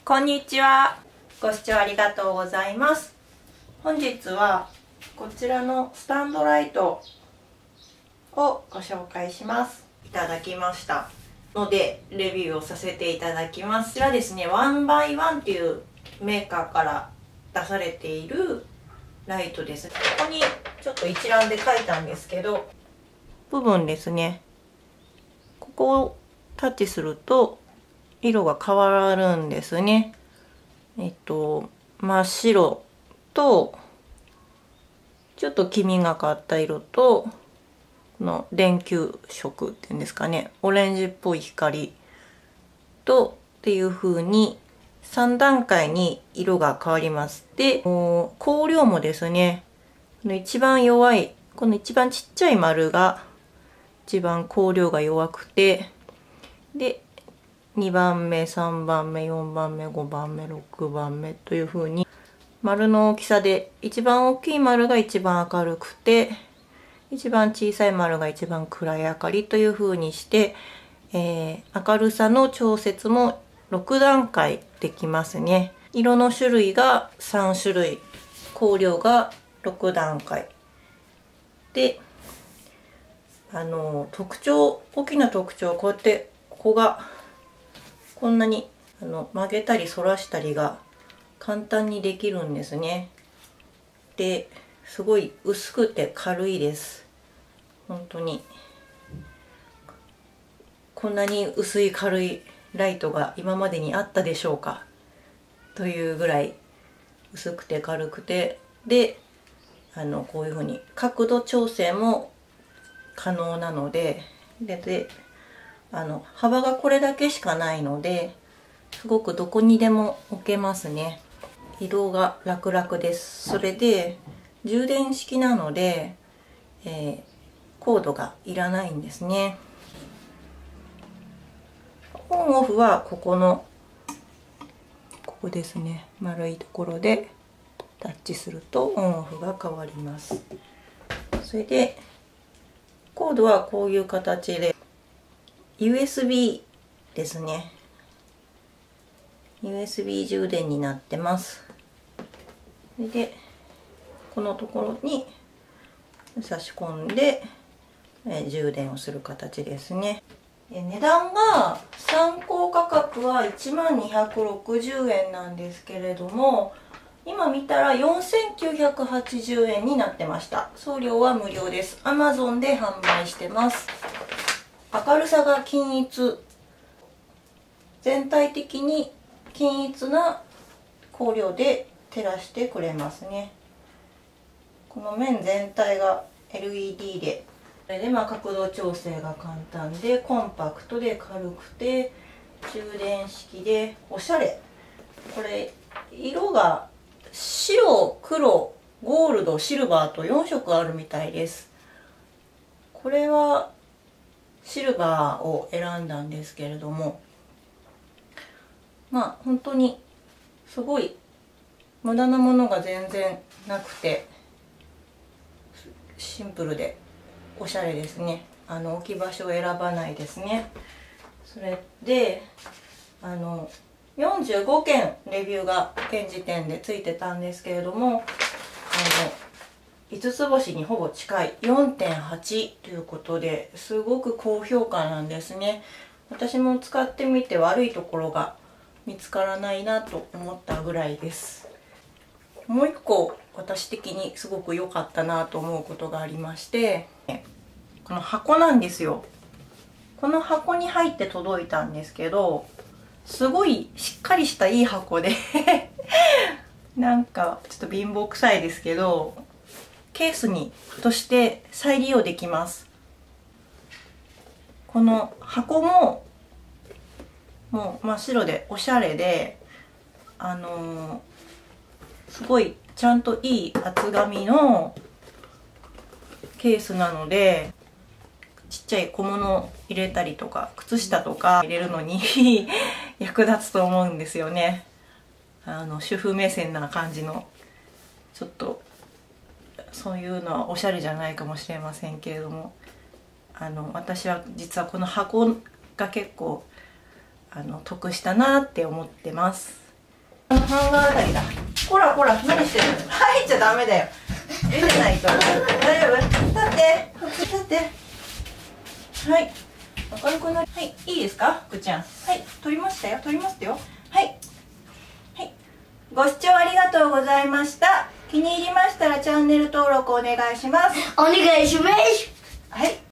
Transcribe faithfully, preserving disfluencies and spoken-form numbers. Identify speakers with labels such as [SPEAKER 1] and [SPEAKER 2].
[SPEAKER 1] こんにちは。ご視聴ありがとうございます。本日はこちらのスタンドライトをご紹介します。いただきましたのでレビューをさせていただきます。こちらですね、ワンバイワンっていうメーカーから出されているライトです。ここにちょっと一覧で書いたんですけど、部分ですね、ここをタッチすると色が変わるんですね。えっと真っ白とちょっと黄みがかった色と、この電球色っていうんですかね、オレンジっぽい光とっていう風にさん段階に色が変わります。で、光量もですね、この一番弱いこの一番ちっちゃい丸が一番光量が弱くて、でにばんめ、さんばんめ、よんばんめ、ごばんめ、ろくばんめという風に丸の大きさで、一番大きい丸が一番明るくて、一番小さい丸が一番暗い明かりという風にして、えー、明るさの調節もろく段階できますね。色の種類がさん種類、光量がろく段階で、あの特徴、大きな特徴、こうやってここがこんなにあの曲げたり反らしたりが簡単にできるんですね。で、すごい薄くて軽いです。本当にこんなに薄い軽いライトが今までにあったでしょうかというぐらい薄くて軽くて、であのこういうふうに角度調整も可能なので、でであの幅がこれだけしかないので、すごくどこにでも置けますね。移動が楽々です。それで充電式なので、えー、コードがいらないんですね。オンオフはここのここですね、丸いところでタッチするとオンオフが変わります。それでコードはこういう形で ユーエスビー ですね。 ユーエスビー 充電になってます。それでこのところに差し込んで充電をする形ですね。値段が参考価格はいちまんにひゃくろくじゅうえんなんですけれども、今見たらよんせんきゅうひゃくはちじゅうえんになってました。送料は無料です。アマゾンで販売してます。明るさが均一、全体的に均一な光量で照らしてくれますね。この面全体が エルイーディー で、それでまあ角度調整が簡単でコンパクトで軽くて充電式でおしゃれ。これ色が白、黒、ゴールド、シルバーとよん色あるみたいです。これはシルバーを選んだんですけれども、まあ本当にすごい無駄なものが全然なくてシンプルでおしゃれですね。あの置き場所を選ばないですね。それであのよんじゅうごけんレビューが現時点でついてたんですけれども、あのいつつ星にほぼ近い よんてんはち ということで、すごく高評価なんですね。私も使ってみて悪いところが見つからないなと思ったぐらいです。もう一個私的にすごく良かったなと思うことがありまして、この箱なんですよ。この箱に入って届いたんですけど、すごいしっかりしたいい箱でなんかちょっと貧乏くさいですけど、ケースにとして再利用できます。この箱ももう真っ白でおしゃれで、あのー、すごいちゃんといい厚紙のケースなので、ちっちゃい小物を入れたりとか靴下とか入れるのに役立つと思うんですよね。あの主婦目線な感じの、ちょっとそういうのはおしゃれじゃないかもしれませんけれども、あの私は実はこの箱が結構あの得したなって思ってます。 このハンガーあたりだ。こらこら、何してるの。入っちゃダメだよ。出てないと。大丈夫？立って立って。はい、明るくなり、はい、いいですか、福ちゃん。はい、撮りましたよ、撮りましたよ。はい、はい、ご視聴ありがとうございました。気に入りましたらチャンネル登録お願いします。
[SPEAKER 2] お願いします。
[SPEAKER 1] はい。